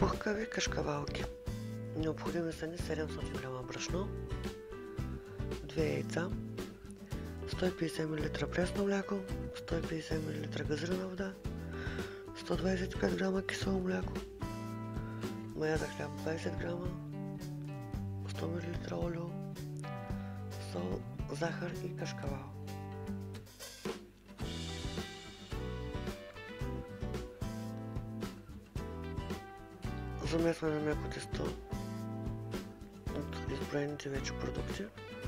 Пухкави кашкавалки. Необходими са ни 700 грама брашно, 2 яйца, 150 мл пресно мляко, 150 мл газирана вода, 125 грама кисело мляко, мая за хляб 20 грама, 100 мл олио, сол, захар и кашкавал. Замесваме меко тесто от изброените вече продукти.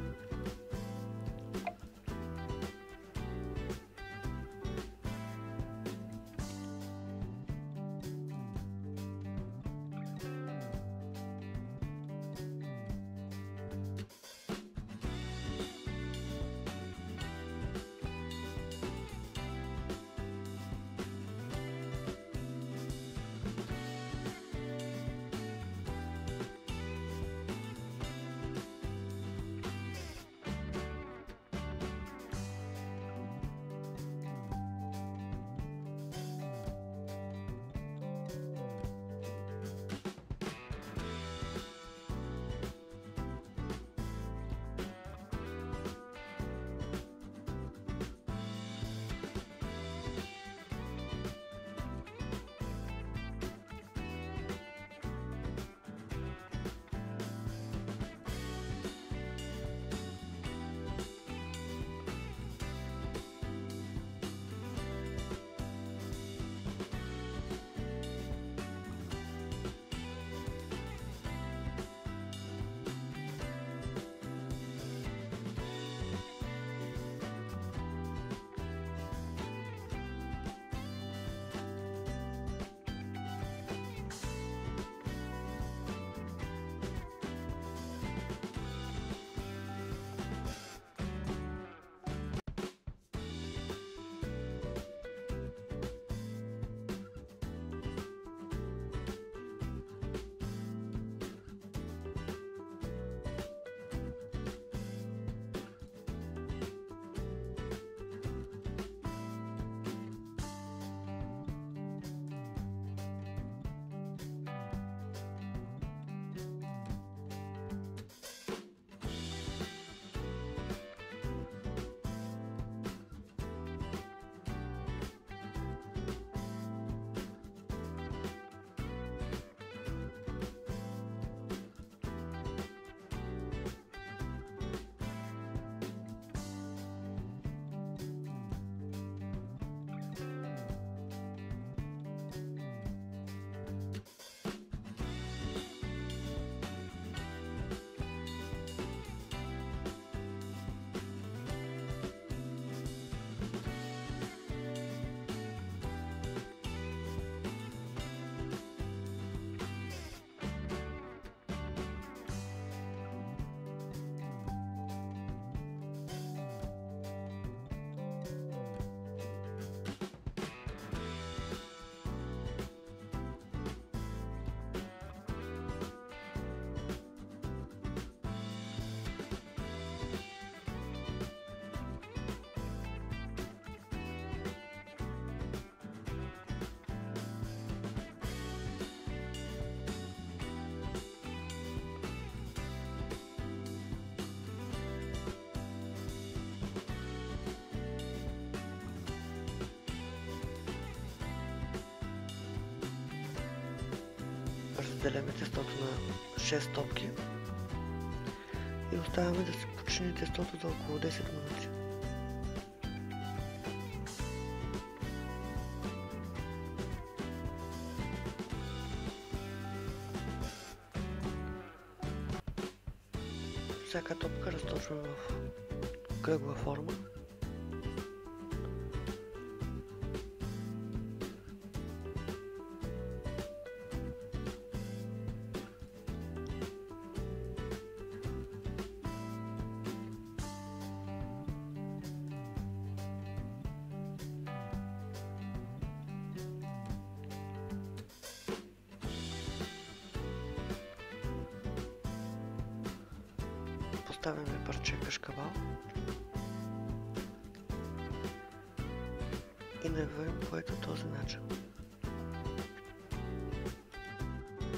Разделяме тестото на 6 топки и оставяме да се почини тестото за около 10 минути. Всяка топка разточваме в кръгла форма. Поставяме парче кашкавал и навиваме по ето този начин.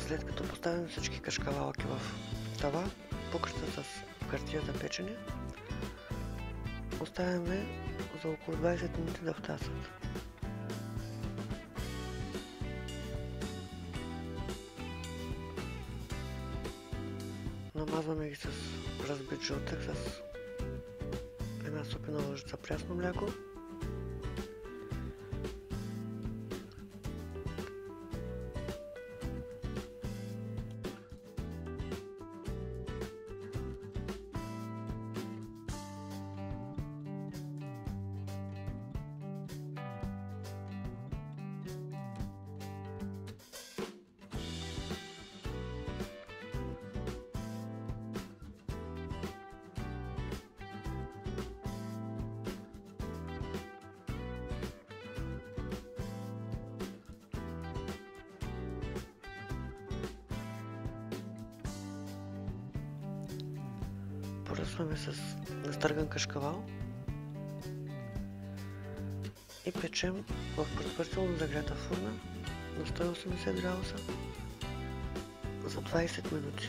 След като поставим всички кашкавалки в тава, покрита с хартия за печене, оставяме за около 20 минути да втасат. Намазваме ги с разбит жълтък с една супена лъжица прясно мляко. Поръсваме с настърган кашкавал и печем в предварително загрята фурна на 180 градуса за 20 минути.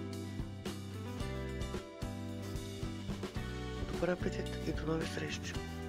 Добър апетит и до нови срещи!